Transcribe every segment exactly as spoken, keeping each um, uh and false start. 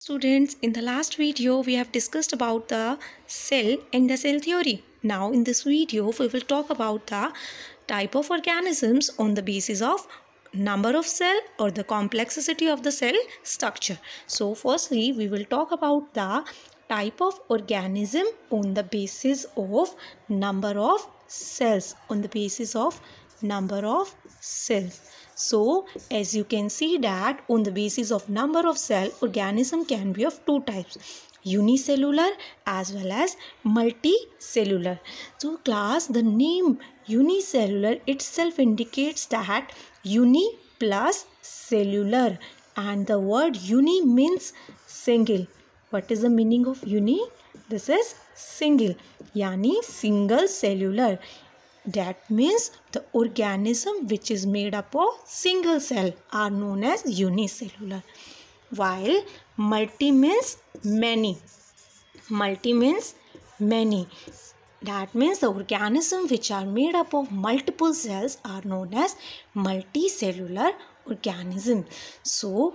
Students, in the last video we have discussed about the cell and the cell theory. Now in this video we will talk about the type of organisms on the basis of number of cell or the complexity of the cell structure. So firstly we will talk about the type of organism on the basis of number of cells on the basis of number of cells. So as you can see that on the basis of number of cell, organism can be of two types, unicellular as well as multicellular. So class, the name unicellular itself indicates that uni plus cellular, and the word uni means single. What is the meaning of uni? This is single, yani single cellular. That means the organism which is made up of single cell are known as unicellular, while multi means many. Multi means many. That means the organism which are made up of multiple cells are known as multicellular organism. So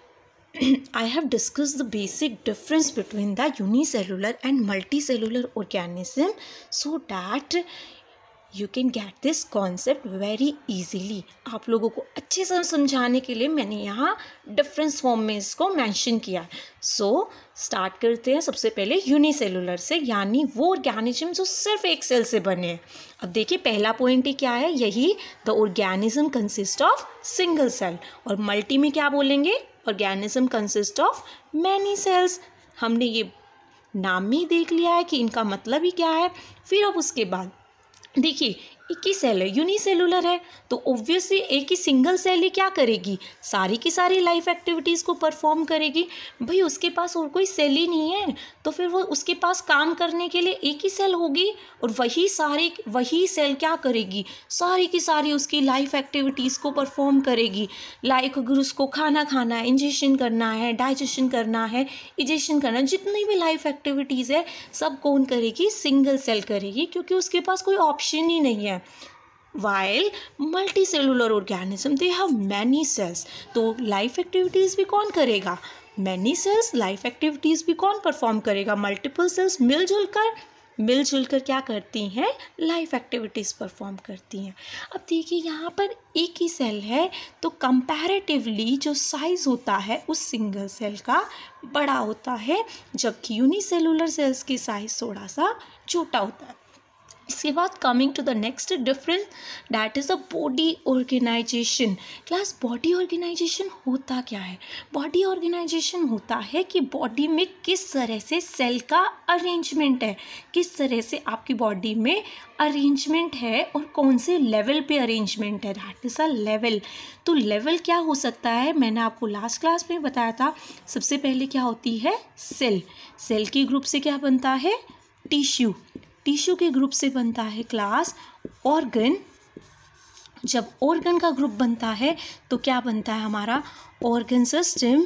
I have discussed the basic difference between the unicellular and multicellular organism so that you can get this concept very easily. आप लोगों को अच्छे से समझाने के लिए मैंने यहाँ डिफरेंस फॉर्म में इसको मेंशन किया. सो so, स्टार्ट करते हैं सबसे पहले यूनिसेलुलर से, यानी वो ऑर्गेनिज्म जो सिर्फ एक सेल से बने हैं. अब देखिए पहला पॉइंट ही क्या है, यही the organism consist of single cell. और मल्टी में क्या बोलेंगे, organism consist of many cells. हमने ये नाम में ही देख लिया है कि इनका मतलब ही क्या है. फिर अब उसके बाद देखिए एक ही सेल है, यूनिसेलुलर है, तो ऑब्वियसली एक ही सिंगल सेल ही क्या करेगी, सारी की सारी लाइफ एक्टिविटीज़ को परफॉर्म करेगी. भाई उसके पास और कोई सेल ही नहीं है, तो फिर वो उसके पास काम करने के लिए एक ही सेल होगी और वही सारी वही सेल क्या करेगी, सारी की सारी उसकी लाइफ एक्टिविटीज़ को परफॉर्म करेगी. लाइक अगर उसको खाना खाना है, इंजेक्शन करना है, डाइजेशन करना है, इजेशन करना है, जितनी भी लाइफ एक्टिविटीज़ है सब कौन करेगी, सिंगल सेल करेगी, क्योंकि उसके पास कोई ऑप्शन ही नहीं है. While multicellular organism they have many cells, तो लाइफ एक्टिविटीज़ भी कौन करेगा, many cells लाइफ एक्टिविटीज़ भी कौन परफॉर्म करेगा, मल्टीपल सेल्स मिलजुल कर मिलजुल कर क्या करती हैं, लाइफ एक्टिविटीज़ परफॉर्म करती हैं. अब देखिए यहाँ पर एक ही सेल है, तो कंपैरेटिवली जो साइज़ होता है उस सिंगल सेल का बड़ा होता है, जबकि यूनिसेलुलर सेल्स की साइज़ थोड़ा सा छोटा होता है. इसके बाद coming to the next difference, that is the body organisation. Class body organisation होता क्या है, बॉडी ऑर्गेनाइजेशन होता है कि बॉडी में किस तरह से सेल का अरेंजमेंट है, किस तरह से आपकी बॉडी में अरेंजमेंट है और कौन से लेवल पे अरेंजमेंट है, दैट इज़ अ लेवल. तो लेवल क्या हो सकता है, मैंने आपको लास्ट क्लास में बताया था. सबसे पहले क्या होती है, सेल. सेल के ग्रुप से क्या बनता है, टिश्यू. टिश्यू के ग्रुप से बनता है क्लास ऑर्गन. जब ऑर्गन का ग्रुप बनता है तो क्या बनता है हमारा, ऑर्गन सिस्टम.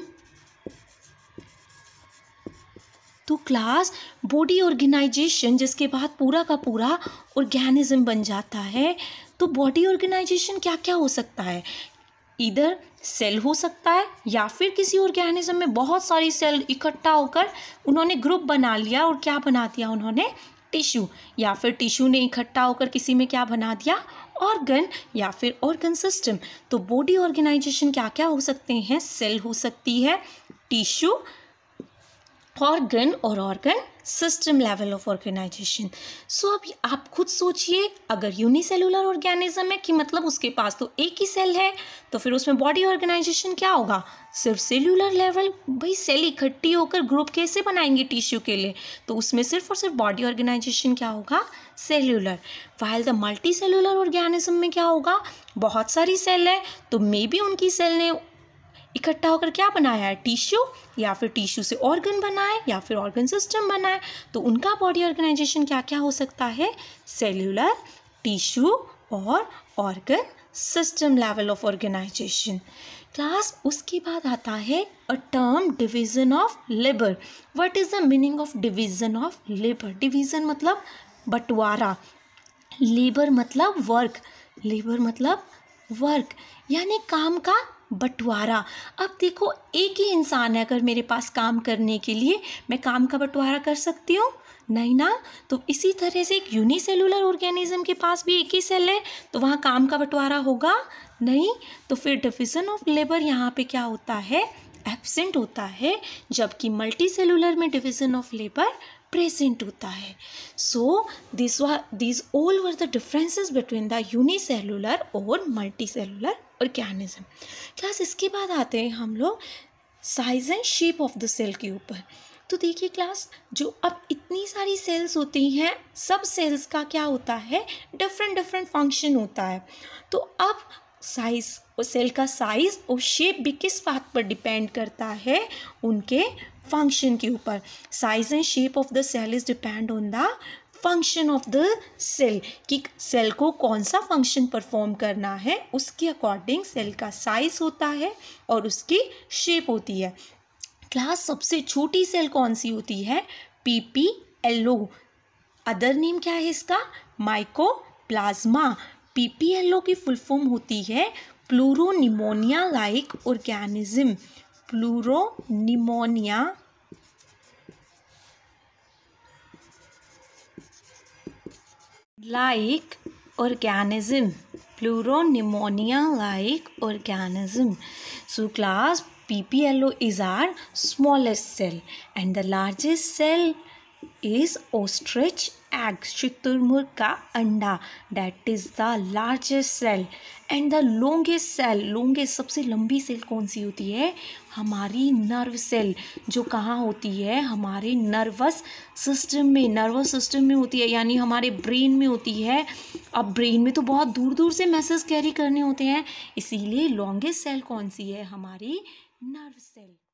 तो क्लास बॉडी ऑर्गेनाइजेशन जिसके बाद पूरा का पूरा ऑर्गेनिज्म बन जाता है. तो बॉडी ऑर्गेनाइजेशन क्या क्या हो सकता है, इधर सेल हो सकता है या फिर किसी ऑर्गेनिज्म में बहुत सारी सेल इकट्ठा होकर उन्होंने ग्रुप बना लिया और क्या बना दिया उन्होंने, टिश्यू. या फिर टिश्यू ने इकट्ठा होकर किसी में क्या बना दिया, ऑर्गन या फिर ऑर्गन सिस्टम. तो बॉडी ऑर्गेनाइजेशन क्या क्या हो सकते हैं, सेल हो सकती है, टिश्यू, ऑर्गन और organ system level of organisation. So अब आप खुद सोचिए, अगर यूनिसेलुलर ऑर्गेनिज्म है कि मतलब उसके पास तो एक ही सेल है, तो फिर उसमें बॉडी ऑर्गेनाइजेशन क्या होगा, सिर्फ सेल्यूलर लेवल. भाई सेल इकट्ठी होकर ग्रुप कैसे बनाएंगे टिश्यू के लिए, तो उसमें सिर्फ और सिर्फ बॉडी ऑर्गेनाइजेशन क्या होगा, cellular. While the multi cellular organism में क्या होगा, बहुत सारी सेल है, तो मे बी उनकी सेल ने इकट्ठा होकर क्या बनाया है, टिश्यू, या फिर टिश्यू से ऑर्गन बनाए या फिर ऑर्गन सिस्टम बनाए. तो उनका बॉडी ऑर्गेनाइजेशन क्या क्या हो सकता है, सेल्यूलर, टिश्यू और organ system level of organisation. Class उसके बाद आता है a term division of labour. What is the meaning of division of labour. Division मतलब बंटवारा, लेबर मतलब वर्क, लेबर मतलब वर्क यानी काम का बंटवारा। अब देखो एक ही इंसान है, अगर मेरे पास काम करने के लिए, मैं काम का बंटवारा कर सकती हूँ? नहीं ना। तो इसी तरह से एक यूनिसेलुलर ऑर्गेनिज्म के पास भी एक ही सेल है, तो वहाँ काम का बंटवारा होगा नहीं। तो फिर डिवीजन ऑफ लेबर यहाँ पे क्या होता है? एब्सेंट होता है, जबकि मल्टी सेलुलर में डिवीजन ऑफ लेबर प्रेजेंट होता है। So this was this all were the differences between the unicellular और मल्टी सेलुलर ऑर्गेनिज्म। क्लास इसके बाद आते हैं हम लोग size and shape of the cell के ऊपर। तो देखिए क्लास, जो अब इतनी सारी सेल्स होती हैं, सब सेल्स का क्या होता है? डिफरेंट डिफरेंट फंक्शन होता है। तो अब साइज और सेल का साइज और शेप भी किस बात पर डिपेंड करता है? उनके फंक्शन के ऊपर। Size and shape of the cell is depend on the function of the cell, कि सेल को कौन सा फंक्शन परफॉर्म करना है, उसके अकॉर्डिंग सेल का साइज होता है और उसकी शेप होती है। क्लास सबसे छोटी सेल कौन सी होती है? पीपीएलओ। अदर नेम क्या है इसका? माइकोप्लाज्मा। पीपीएलओ की फुल फॉर्म होती है pleuropneumonia like organism. Pleuropneumonia like organism. Pleuropneumonia like organism. So class P P L O is our smallest cell and the largest cell is ostrich egg, शुतुरमुर्ग का अंडा, that is the largest cell. and the longest cell, longest सबसे लंबी cell कौन सी होती है? हमारी nerve cell, जो कहाँ होती है? हमारे नर्वस सिस्टम में, नर्वस सिस्टम में होती है, यानी हमारे ब्रेन में होती है। अब ब्रेन में तो बहुत दूर दूर से मैसेज कैरी करने होते हैं, इसीलिए लॉन्गेस्ट सेल कौन सी है? हमारी नर्व सेल।